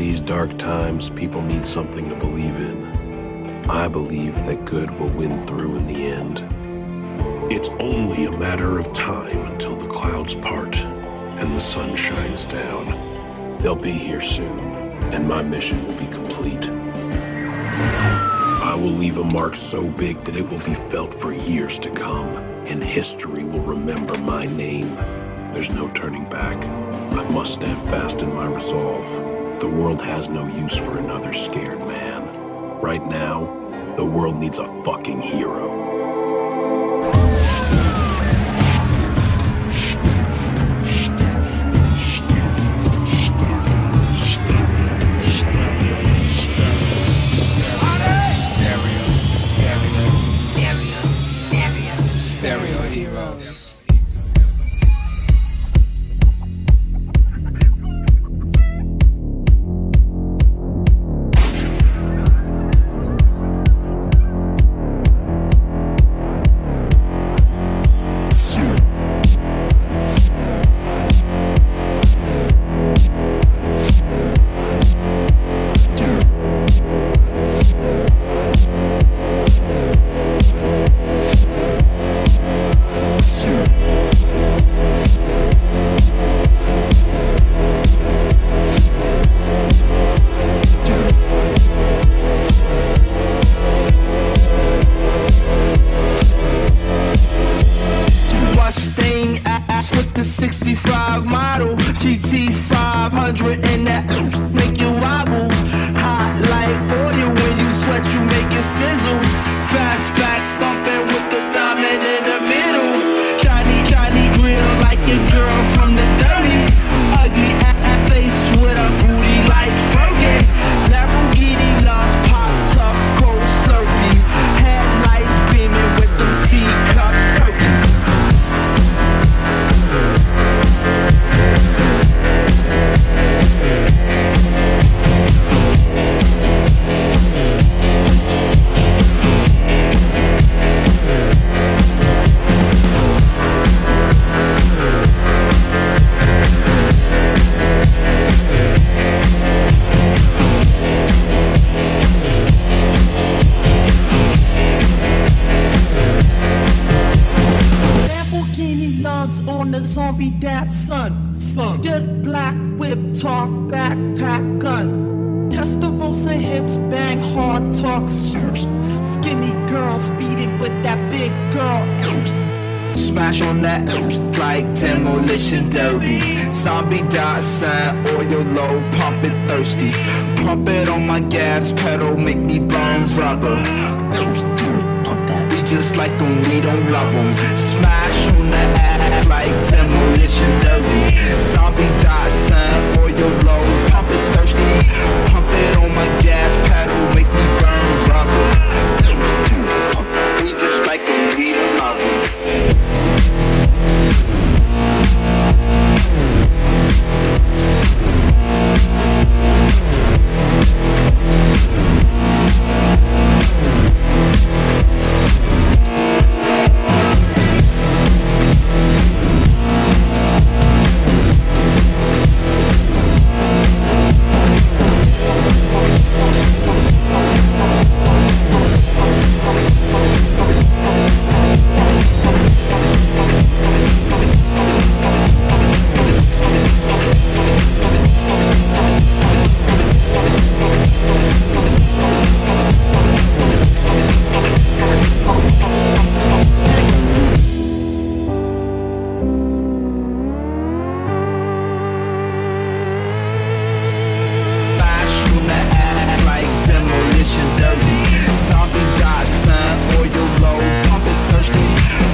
these dark times, people need something to believe in. I believe that good will win through in the end. It's only a matter of time until the clouds part and the sun shines down. They'll be here soon, and my mission will be complete. I will leave a mark so big that it will be felt for years to come, and history will remember my name. There's no turning back. I must stand fast in my resolve. The world has no use for another scared man. Right now, the world needs a fucking hero. Stereo heroes. With the 65 model GT 500 and that make you wobble. Hot like oil when you sweat, you make it sizzle. Fastback thumping with the diamond in the middle. Shiny grill like a girl from the dirty. Ugly face with a booty like Fergie. Lamborghini launch pop tough cold slurpy. Headlights beaming with them C cups perky. On the zombie dad son. Good black whip talk backpack gun. Testarossa hips bang hard talk. Skinny girl speeding with that big girl. Smash on that like demolition derby. Zombie dot sign, oil low, pump it thirsty. Pump it on my gas pedal, make me burn rubber. We just like them, we don't love them. Smash on the ass like demolition derby. Zombie dot sign, oil low, pump it thirsty. Pump it on my gas pedal, make me burn rubber. We just like them, we don't love them. Zombie dot sign, oil low, pump it thirsty.